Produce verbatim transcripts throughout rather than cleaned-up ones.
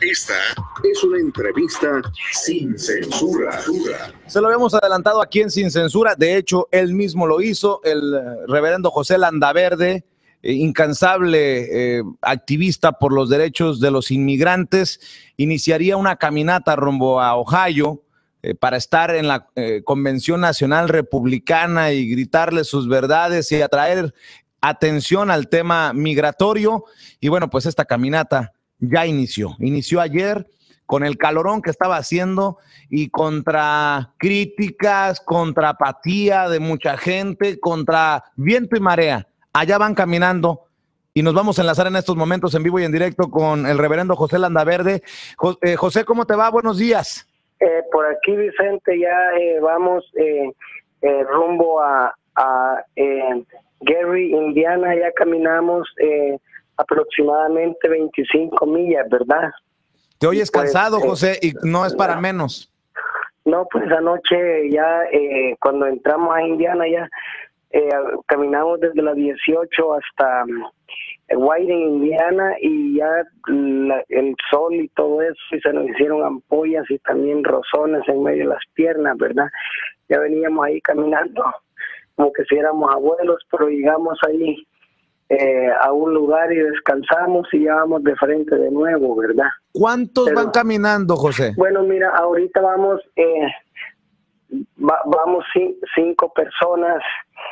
Esta es una entrevista sin censura. Se lo habíamos adelantado aquí en Sin Censura. De hecho, él mismo lo hizo, el reverendo José Landaverde, eh, incansable eh, activista por los derechos de los inmigrantes, iniciaría una caminata rumbo a Ohio eh, para estar en la eh, Convención Nacional Republicana y gritarle sus verdades y atraer atención al tema migratorio. Y bueno, pues esta caminata ya inició, inició ayer con el calorón que estaba haciendo y contra críticas, contra apatía de mucha gente, contra viento y marea. Allá van caminando y nos vamos a enlazar en estos momentos en vivo y en directo con el reverendo José Landaverde. Eh, José, ¿cómo te va? Buenos días. Eh, por aquí, Vicente, ya eh, vamos eh, eh, rumbo a, a eh, Gary, Indiana. Ya caminamos eh, aproximadamente veinticinco millas, ¿verdad? Te oyes pues, cansado, eh, José, y no es para no, menos. No, pues anoche ya, eh, cuando entramos a Indiana, ya eh, caminamos desde las dieciocho hasta eh, Whiting, Indiana, y ya la, el sol y todo eso, y se nos hicieron ampollas y también rozones en medio de las piernas, ¿verdad? Ya veníamos ahí caminando como que si éramos abuelos, pero llegamos ahí eh, a un lugar y descansamos y ya vamos de frente de nuevo, ¿verdad? ¿Cuántos Pero, van caminando, José? Bueno, mira, ahorita vamos, eh, va, vamos cinco personas,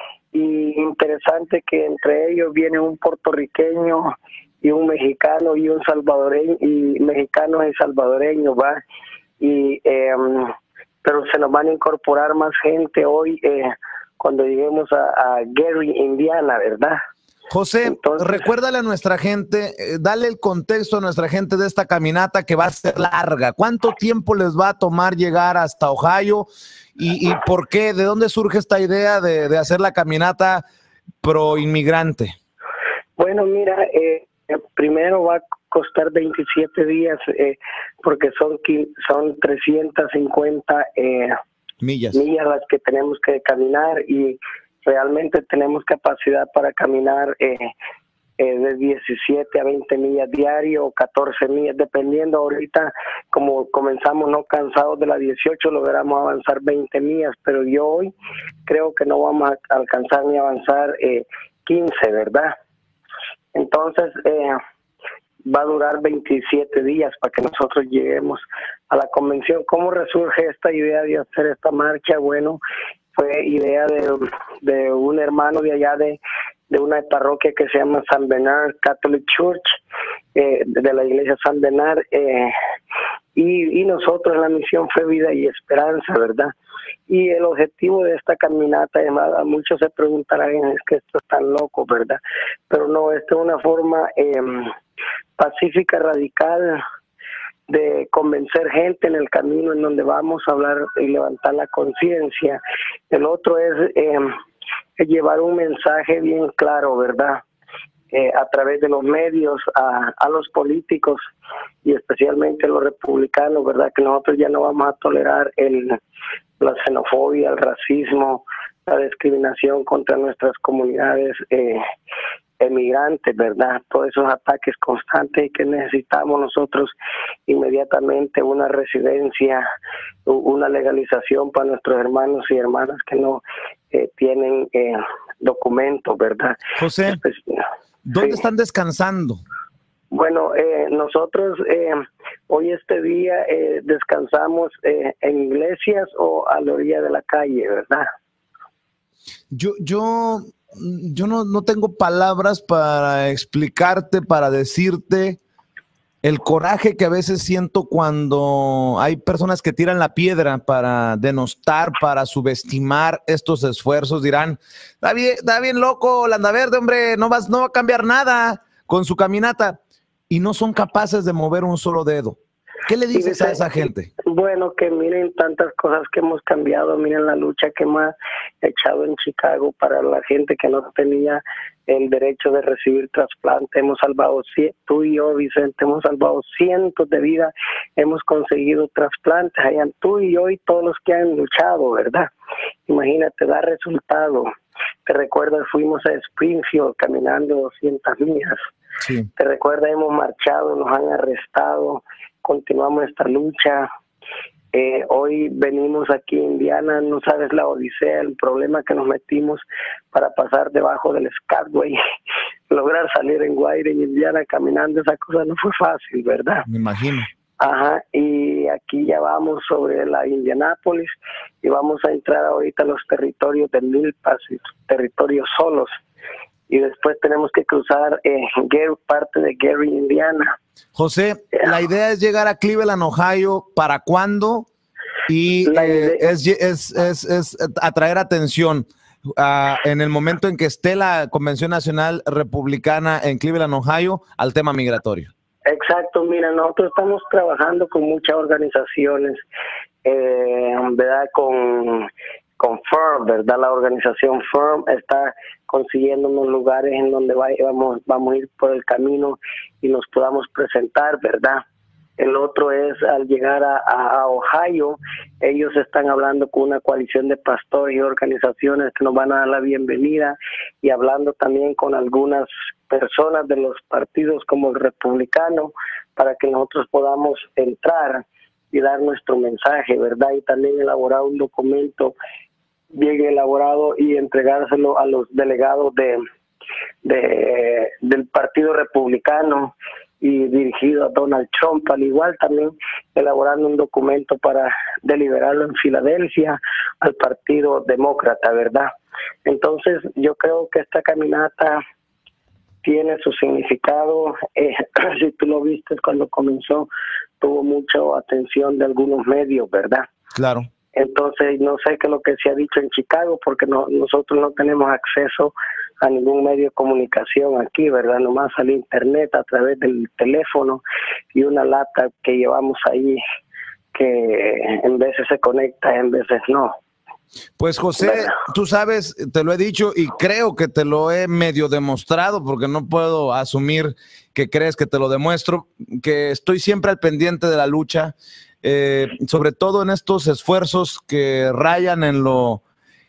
y interesante que entre ellos viene un puertorriqueño y un mexicano y un salvadoreño, y mexicanos y salvadoreños, ¿va? Y eh, pero se nos van a incorporar más gente hoy eh, cuando lleguemos a, a Gary, Indiana, ¿verdad? José, Entonces, recuérdale a nuestra gente, eh, dale el contexto a nuestra gente de esta caminata que va a ser larga. ¿Cuánto tiempo les va a tomar llegar hasta Ohio? ¿Y, y por qué? ¿De dónde surge esta idea de, de hacer la caminata pro inmigrante? Bueno, mira, eh, primero va a costar veintisiete días eh, porque son, son trescientas cincuenta eh, millas. millas las que tenemos que caminar, y realmente tenemos capacidad para caminar eh, eh, de diecisiete a veinte millas diario o catorce millas, dependiendo. Ahorita, como comenzamos no cansados de las dieciocho, logramos avanzar veinte millas, pero yo hoy creo que no vamos a alcanzar ni avanzar eh, quince, ¿verdad? Entonces, eh, va a durar veintisiete días para que nosotros lleguemos a la convención. ¿Cómo resurge esta idea de hacer esta marcha? Bueno, fue idea de, de un hermano de allá de, de una parroquia que se llama San Bernard Catholic Church, eh, de la iglesia San Bernard, eh, y, y nosotros en la misión fue Vida y Esperanza, ¿verdad? Y el objetivo de esta caminata, además, muchos se preguntarán, es que esto es tan loco, ¿verdad? Pero no, esto es una forma eh, pacífica, radical, de convencer gente en el camino en donde vamos a hablar y levantar la conciencia. El otro es eh, llevar un mensaje bien claro, ¿verdad? Eh, a través de los medios a, a los políticos y especialmente a los republicanos, ¿verdad? Que nosotros ya no vamos a tolerar el, la xenofobia, el racismo, la discriminación contra nuestras comunidades eh, emigrantes, ¿verdad? Todos esos ataques constantes, y que necesitamos nosotros inmediatamente una residencia, una legalización para nuestros hermanos y hermanas que no eh, tienen eh, documentos, ¿verdad? José, ¿dónde sí. están descansando? Bueno, eh, nosotros eh, hoy este día eh, descansamos eh, en iglesias o a la orilla de la calle, ¿verdad? Yo, yo, yo no, no tengo palabras para explicarte, para decirte el coraje que a veces siento cuando hay personas que tiran la piedra para denostar, para subestimar estos esfuerzos. Dirán, está bien, está bien loco, Landaverde, hombre, no, vas, no va a cambiar nada con su caminata. Y no son capaces de mover un solo dedo. ¿Qué le dices sí, a esa gente? Bueno, que miren tantas cosas que hemos cambiado, miren la lucha que hemos echado en Chicago para la gente que no tenía el derecho de recibir trasplante. Hemos salvado, tú y yo, Vicente, hemos salvado cientos de vidas, hemos conseguido trasplantes, allá tú y yo y todos los que han luchado, ¿verdad? Imagínate, da resultado. Te recuerdas, fuimos a Springfield caminando doscientas millas. Sí. Te recuerdas, hemos marchado, nos han arrestado, continuamos esta lucha. Eh, hoy venimos aquí a Indiana, no sabes la odisea, el problema que nos metimos para pasar debajo del Skyway, lograr salir en Guaire, en Indiana, caminando, esa cosa no fue fácil, ¿verdad? Me imagino. Ajá, y aquí ya vamos sobre la Indianápolis y vamos a entrar ahorita a los territorios de Milpas, territorios solos, y después tenemos que cruzar eh, Gary, parte de Gary, Indiana. José, la idea es llegar a Cleveland, Ohio, ¿para cuándo? Y eh, es, es, es, es atraer atención uh, en el momento en que esté la Convención Nacional Republicana en Cleveland, Ohio, al tema migratorio. Exacto, mira, nosotros estamos trabajando con muchas organizaciones, eh, ¿verdad? Con, con F I R M, ¿verdad? La organización F I R M está consiguiendo unos lugares en donde vamos, vamos a ir por el camino y nos podamos presentar, ¿verdad? El otro es al llegar a, a, a Ohio, ellos están hablando con una coalición de pastores y organizaciones que nos van a dar la bienvenida y hablando también con algunas personas de los partidos como el republicano para que nosotros podamos entrar y dar nuestro mensaje, ¿verdad? Y también elaborar un documento bien elaborado y entregárselo a los delegados de, de del Partido Republicano y dirigido a Donald Trump, al igual también elaborando un documento para deliberarlo en Filadelfia al Partido Demócrata, ¿verdad? Entonces yo creo que esta caminata tiene su significado, eh, si tú lo viste cuando comenzó, tuvo mucha atención de algunos medios, ¿verdad? Claro. Entonces, no sé qué es lo que se ha dicho en Chicago, porque no, nosotros no tenemos acceso a ningún medio de comunicación aquí, ¿verdad? Nomás al internet, a través del teléfono y una lata que llevamos ahí que en veces se conecta, en veces no. Pues José, ¿verdad? Tú sabes, te lo he dicho y creo que te lo he medio demostrado, porque no puedo asumir que crees que te lo demuestro, que estoy siempre al pendiente de la lucha, eh, sobre todo en estos esfuerzos que rayan en lo,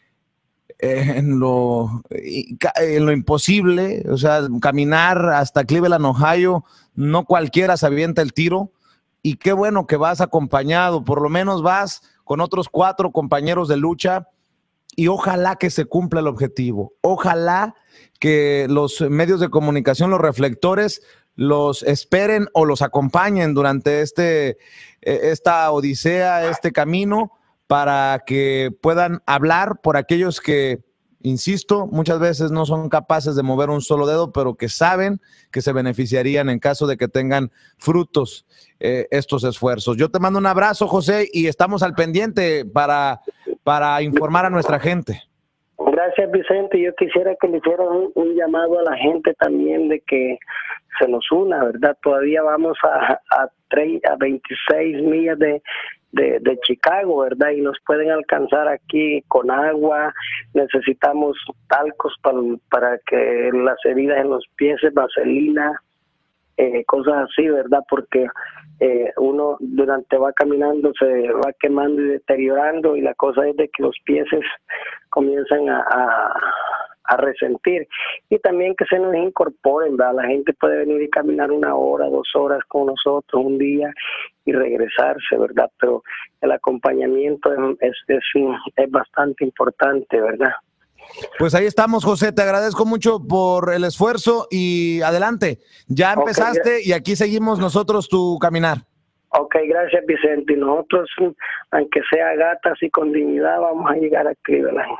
eh, en lo, en lo imposible. O sea, caminar hasta Cleveland, Ohio, no cualquiera se avienta el tiro, y qué bueno que vas acompañado, por lo menos vas con otros cuatro compañeros de lucha, y ojalá que se cumpla el objetivo. Ojalá que los medios de comunicación, los reflectores, los esperen o los acompañen durante este, esta odisea, este camino, para que puedan hablar por aquellos que, insisto, muchas veces no son capaces de mover un solo dedo, pero que saben que se beneficiarían en caso de que tengan frutos eh, estos esfuerzos. Yo te mando un abrazo, José, y estamos al pendiente para, para informar a nuestra gente. Gracias, Vicente. Yo quisiera que le hicieran un, un llamado a la gente también de que se nos una, ¿verdad? Todavía vamos a, a, a veintiséis millas de De, de Chicago, ¿verdad? Y nos pueden alcanzar aquí con agua. Necesitamos talcos para, para que las heridas en los pies, vaselina, eh, cosas así, ¿verdad? Porque eh, uno durante va caminando se va quemando y deteriorando, y la cosa es de que los pies comienzan a, a, a resentir, y también que se nos incorporen, ¿verdad? La gente puede venir y caminar una hora, dos horas con nosotros un día y regresarse, ¿verdad? Pero el acompañamiento es, es, es, es bastante importante, ¿verdad? Pues ahí estamos, José, te agradezco mucho por el esfuerzo y adelante, ya empezaste, okay, y aquí seguimos nosotros tu caminar. Ok, gracias, Vicente, y nosotros, aunque sea gatas y con dignidad, vamos a llegar a Cleveland.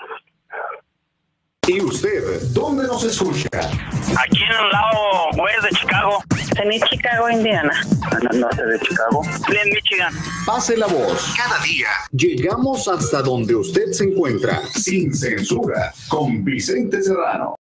¿Y usted dónde nos escucha? Aquí en el lado oeste de Chicago. En Chicago, Indiana. En el norte de Chicago. En Michigan. Pase la voz. Cada día llegamos hasta donde usted se encuentra. Sin censura. Con Vicente Serrano.